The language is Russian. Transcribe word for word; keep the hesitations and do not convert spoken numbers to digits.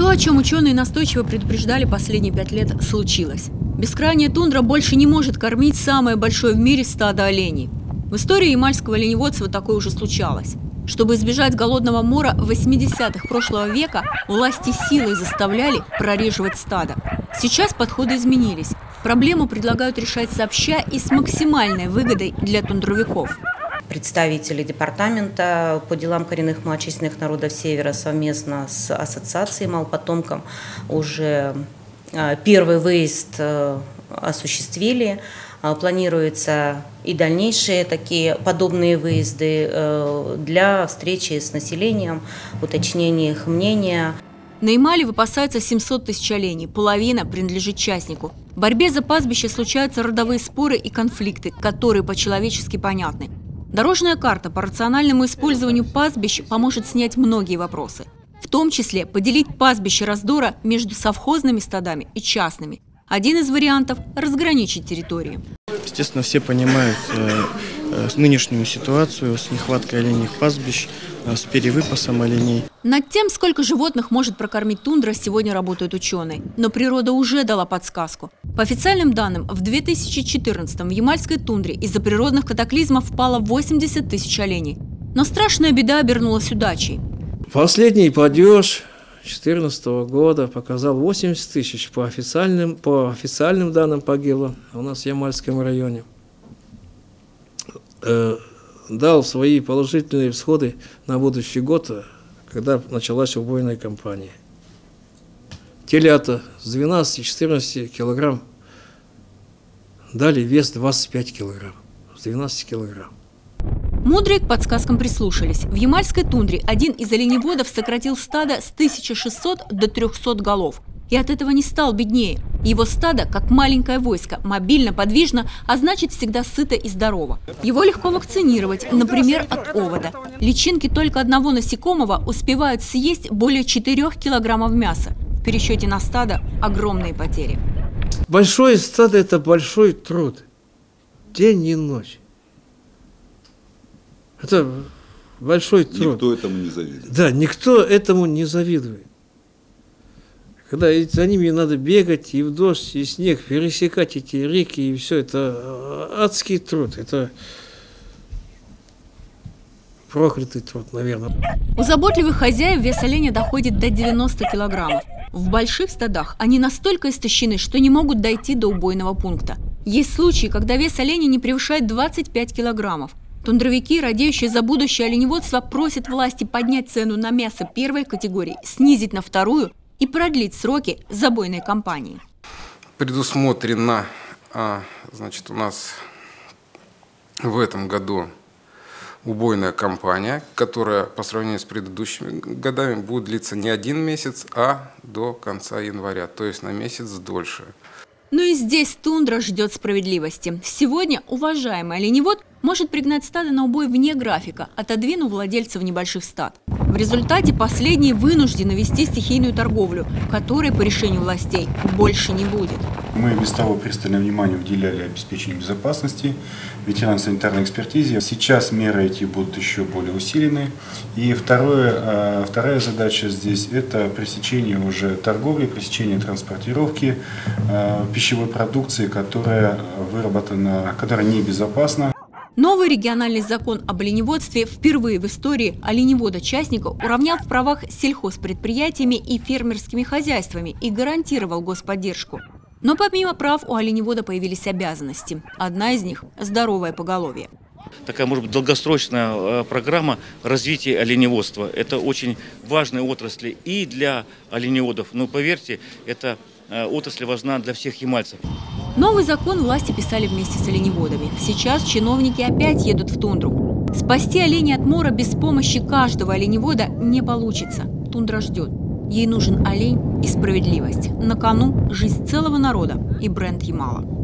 То, о чем ученые настойчиво предупреждали последние пять лет, случилось. Бескрайняя тундра больше не может кормить самое большое в мире стадо оленей. В истории ямальского оленеводства такое уже случалось. Чтобы избежать голодного мора, в восьмидесятых прошлого века власти силой заставляли прореживать стадо. Сейчас подходы изменились. Проблему предлагают решать сообща и с максимальной выгодой для тундровиков. Представители департамента по делам коренных малочисленных народов Севера совместно с ассоциацией малопотомкам уже первый выезд осуществили. Планируются и дальнейшие такие подобные выезды для встречи с населением, уточнения их мнения. На Ямале выпасается семьсот тысяч оленей, половина принадлежит частнику. В борьбе за пастбище случаются родовые споры и конфликты, которые по-человечески понятны. Дорожная карта по рациональному использованию пастбищ поможет снять многие вопросы. В том числе поделить пастбище раздора между совхозными стадами и частными. Один из вариантов – разграничить территории. Естественно, все понимают э, э, нынешнюю ситуацию с нехваткой оленьих пастбищ, э, с перевыпасом оленей. Над тем, сколько животных может прокормить тундра, сегодня работают ученые. Но природа уже дала подсказку. По официальным данным, в две тысячи четырнадцатом в ямальской тундре из-за природных катаклизмов впало восемьдесят тысяч оленей. Но страшная беда обернулась удачей. Последний падеж две тысячи четырнадцатого года показал восемьдесят тысяч по официальным, по официальным данным погибло у нас в Ямальском районе. Э, дал свои положительные всходы на будущий год, когда началась убойная кампания. Телята с двенадцати-четырнадцати килограмм дали вес двадцать пять килограмм, с двенадцати килограмм. Мудрые к подсказкам прислушались. В ямальской тундре один из оленеводов сократил стадо с тысячи шестисот до трёхсот голов. И от этого не стал беднее. Его стадо, как маленькое войско, мобильно, подвижно, а значит всегда сыто и здорово. Его легко вакцинировать, например, от овода. Личинки только одного насекомого успевают съесть более четырёх килограммов мяса. В пересчете на стадо огромные потери. Большое стадо – это большой труд. День и ночь. Это большой труд. Никто этому не завидует. Да, никто этому не завидует. Когда за ними надо бегать и в дождь, и снег, пересекать эти реки, и все, это адский труд. Это проклятый труд, наверное. У заботливых хозяев вес оленя доходит до девяноста килограммов. В больших стадах они настолько истощены, что не могут дойти до убойного пункта. Есть случаи, когда вес оленя не превышает двадцати пяти килограммов. Тундровики, радеющие за будущее оленеводства, просят власти поднять цену на мясо первой категории, снизить на вторую и продлить сроки забойной кампании. Предусмотрено, значит, у нас в этом году убойная кампания, которая по сравнению с предыдущими годами будет длиться не один месяц, а до конца января, то есть на месяц дольше. Но и здесь тундра ждет справедливости. Сегодня уважаемый оленевод может пригнать стадо на убой вне графика, отодвинув владельцев небольших стад. В результате последние вынуждены вести стихийную торговлю, которой по решению властей больше не будет. Мы без того пристальное внимание уделяли обеспечению безопасности, ветеринарно-санитарной экспертизе. Сейчас меры эти будут еще более усилены. И второе, вторая задача здесь – это пресечение уже торговли, пресечение транспортировки пищевой продукции, которая выработана, которая небезопасна. Новый региональный закон об оленеводстве впервые в истории оленевода-частника уравнял в правах сельхозпредприятиями и фермерскими хозяйствами и гарантировал господдержку. Но помимо прав у оленевода появились обязанности. Одна из них – здоровое поголовье. Такая, может быть, долгосрочная программа развития оленеводства. Это очень важная отрасль и для оленеводов. Но поверьте, эта отрасль важна для всех ямальцев. Новый закон власти писали вместе с оленеводами. Сейчас чиновники опять едут в тундру. Спасти оленей от мора без помощи каждого оленевода не получится. Тундра ждет. Ей нужен олень и справедливость. На кону жизнь целого народа и бренд Ямала.